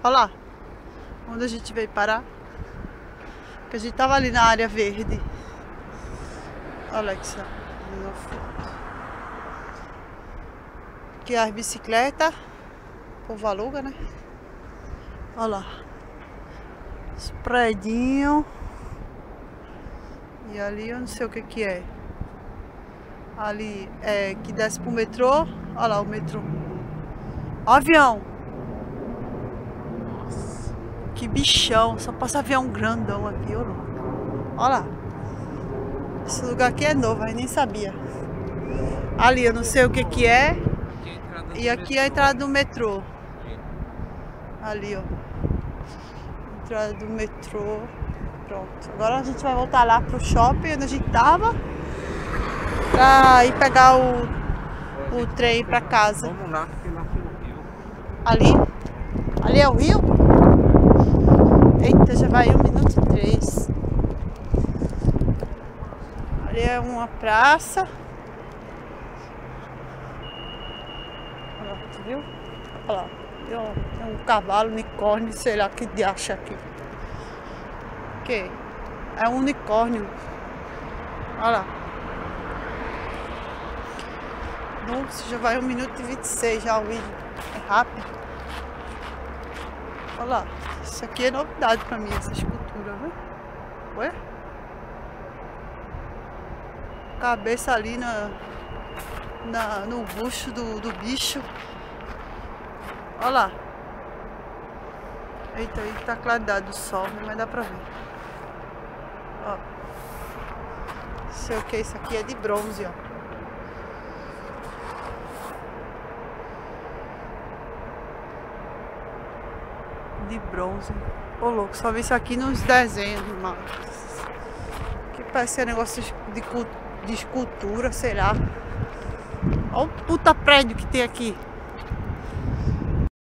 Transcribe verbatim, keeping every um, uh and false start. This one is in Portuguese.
Olha lá. Onde a gente veio parar. Que a gente tava ali na área verde. Olha aqui, aqui as bicicletas. O povo aluga, né? Olha lá. Os predinhos. E ali eu não sei o que que é. Ali é que desce pro metrô. Olha lá o metrô. Ó, avião. Nossa. Que bichão. Só passa avião grandão aqui, ó. Olha lá. Esse lugar aqui é novo, eu nem sabia. Ali eu não sei o que que é. E aqui é a entrada do metrô. Ali, ó. Entrada do metrô. Pronto. Agora a gente vai voltar lá pro shopping onde a gente tava. Pra ir pegar o, o trem pra casa. Vamos lá, porque lá tem o rio. Ali? Ali é o rio? Eita, já vai um minuto e três. Ali é uma praça. Olha lá, tu viu? Olha lá. Tem um, tem um cavalo, unicórnio, sei lá que diacho aqui. Que? É um unicórnio. Olha lá. Nossa, já vai um minuto e vinte e seis já o vídeo. É rápido. Olha lá. Isso aqui é novidade pra mim, essa escultura, viu? Ué? Cabeça ali na, na, no bucho do, do bicho. Olha lá. Eita, aí tá a claridade do sol, mas dá pra ver. Ó. Não sei o que, isso aqui é de bronze, ó. De bronze. Ô louco, só vi isso aqui nos desenhos animais. Que parece ser negócio de, de escultura, sei lá. Olha o puta prédio que tem aqui.